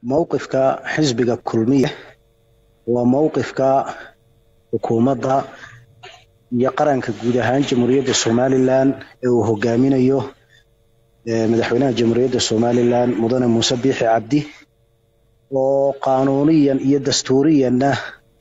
موقفك حزبك كلمية وموقفك حكومة يقرنك جودهان جمهورية الصوماليلان وهجامين أيوه مدحونا جمهورية الصوماليلان مدن موسى بيحي عبدي وقانونيا iyo dastuuriyan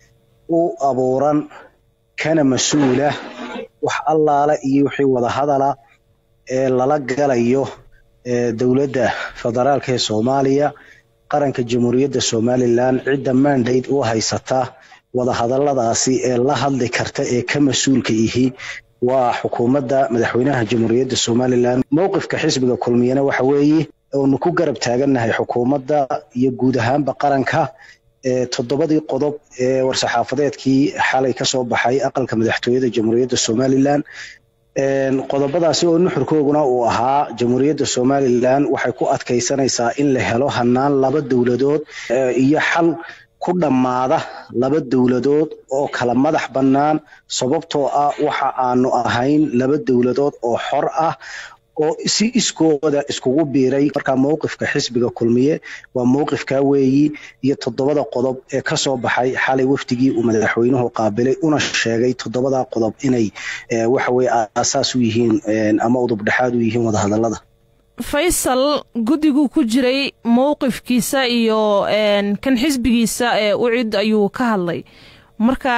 abuuran kana mas'uula wax allaala iyo wixii wada hadala ee lala galayo dawladda federaalka ee Soomaaliya qaranka jamhuuriyadda Soomaaliland cidda mandate u haysata wada hadaladaasi ee la hadli karta ee ka mas'uulka yihi waa xukuumadda madaxweynaha jamhuuriyadda Soomaaliland mowqifka xisbiga kulmiyana waxa weeye oo ku garab taaganahay xukuumadda iyo guud ahaanba qaranka toddobadii qodob ee war-saxaafadeedkii xalay ka soo baxay aqalka madaxtooyada jamhuuriyadda Soomaaliland qodobadaasi oo nuxurkooguna uu ahaa jamhuuriyadda Soomaaliland waxay ku adkaysanaysaa in la helo hanaan laba dawladood iyo xal ku dhamaada laba dawladood oo kala madax bannaan sababtoo ah waxa aanu ahayn laba dawladood oo xor ah oo si iskooda iskugu biiray marka mowqifka xisbiga kulmiye waa mowqifka weeyi iyo toddobada qodob ee ka soo baxay xalay waftigii uu madaxweynuhu qaabilay una sheegay toddobada qodob inay waxa way asaas u yihiin ama udub dhaxaad u yihiin wada hadalada Faisal gudigu ku jiray mowqifkiisa iyo kan xisbigiisa ee u cid ayuu ka hadlay marka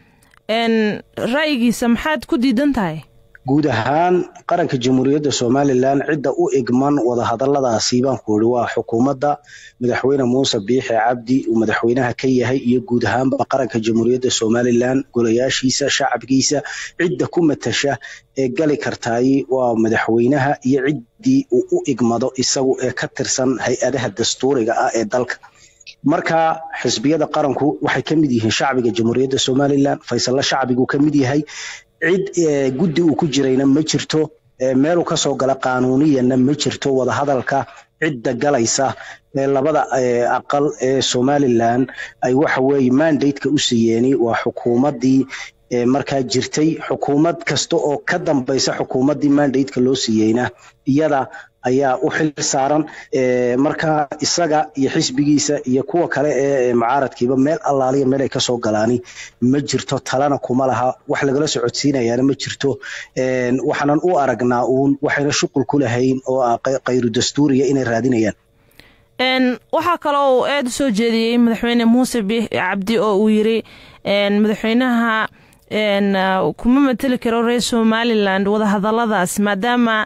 ra'yigiisa maxaad ku diidan tahay guud ahaan qaranka jamhuuriyadda Soomaaliland cidda u igman wada hadaladaasi baan ku yiri waa xukuumadda madaxweyne Muuse Biixi Cabdi oo madaxweynaha ka yahay iyo guud ahaanba qaranka jamhuuriyadda Soomaaliland golayaashiisa shacabkiisa cidda ku matasha ee gali kartay waa madaxweynaha iyo ciddii uu u igmado isagu ee ka tirsan hay'adaha dastuuriga ah ee dalka marka xisbiyada qaranku waxay ka mid yihiin shacbiga jamhuuriyadda Soomaaliland Faisal shacbigu ka mid yahay cid guddi uu ku jirayna ma jirto meel uu ka soo gala qaanuuniyana ma jirto wada hadalka cidda galaysa labada aqal ee Soomaaliland ay waxa weey mandate-ka u siiyeen waa xukuumadii marka jirtay xukuumad kasta oo ka dambaysa xukuumadii mandate-ka loo siiyeyna iyada ayaa u xil saaran marka isaga iyo xisbigiisa iyo kuwa kale ee mucaaradkiiba meel allaaliya meel ay ka soo galaani ma jirto talana kuma laha wax laga socodsiinayana ma jirto waxaan u aragnaa waxayna shuqul ku lahayn oo qayru dastuuriya inay raadinayaan waxa kale oo aad soo jeediyay madaxweyne Muuse Biixi Cabdi oo uu yiri madaxweynaha kuma matali karo reer Soomaaliland wada hadaladaas maadaama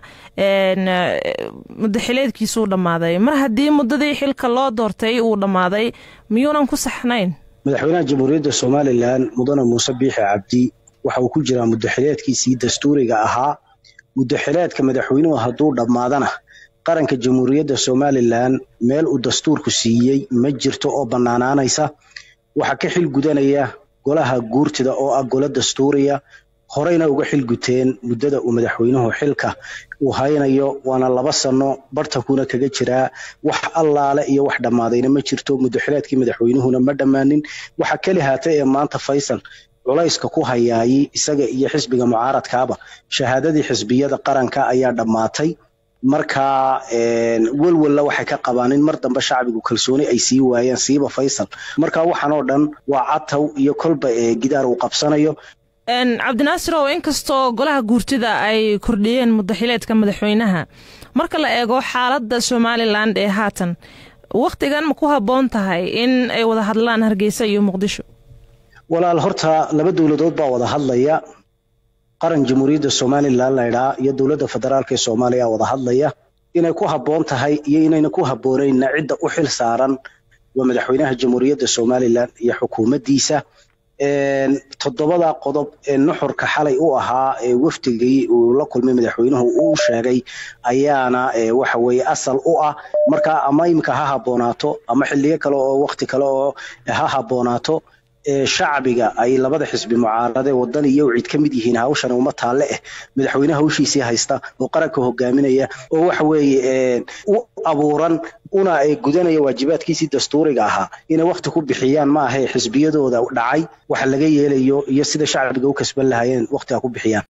madaxleedkiisu dhamaaday mar haddii muddadii xilka loo doortay uu dhamaaday miyuunan ku saxnayn madaxweynaha jamhuuriyadda Soomaaliland mudane Muuse Biixi Cabdi waxa uu ku jiraa madaxleedkiisii dastuuriga ahaa madaxleedka madaxweynuhu hadduu dhamaadana qaranka jamhuuriyadda Soomaaliland meel uu dastuurku siiyay ma jirto oo banaanaanaysa waxa ka xil gudanaya golaha guurtida oo ah golaha dastuuriga horeyna uga xil guteen muddada uu madaxweynuhu xilka uu haynayo waana 2 sano bartakuna kaga jira wax allaale iyo wax dhamaadayna ma jirto madaxleedkii madaxweynuhuna ma dhamaanin waxa kale haatay ee maanta Faisal culayska ku hayay isaga iyo xisbiga mucaaradkaaba shahaadadii xisbiyada qaranka ayaa dhamaatay marka walwala waxay ka qabaan mar dambe shacbigu kalsooni ay sii waayeen siiba Faisal marka waxaan oo dhan waa cataw iyo kolba gidaar uu qabsanayo Cabdinaasir oo inkastoo golaha guurtida ay kordhiyeen madaxleedka madaxweynaha marka la eego xaaladda Soomaaliland ee haatan waqtigan ma ku haboon tahay in ay wada hadlaan Hargeysa iyo Muqdisho walaal horta laba dawladood baa wada hadlaya qaran jamhuuriyadda Soomaaliland leeyahay iyo dawladda federaalka ee Soomaaliya wada hadlaya inay ku haboon tahay iyo inayna ku haboonayn cidda u xil saaran waa madaxweynaha jamhuuriyadda Soomaaliland iyo xukuumaddiisa toddobada qodob ee nuxurka xalay u ahaa ee waftigii uu la kulmay madaxweynuhu uu sheegay ayaana waxa weey asal u ah marka ama imka ha haboonaato ama xilliyo kale oo waqti kale oo ha haboonaato shacbiga ay labada xisbi mucaarade wadan iyo cid ka mid yihiin hawshan uma taale madaxweynaha hawshiisa haysta oo qaranka hogaaminaya oo waxa weeye u abuuran una ay gudanaya waajibaadkiisii dastuuriga ahaa inay waqti ku bixiyaan ma aha xisbiyadooda dhacay waxa laga yeelayo iyo sida shacbiga u kasban lahaayeen waqti ku bixiyaan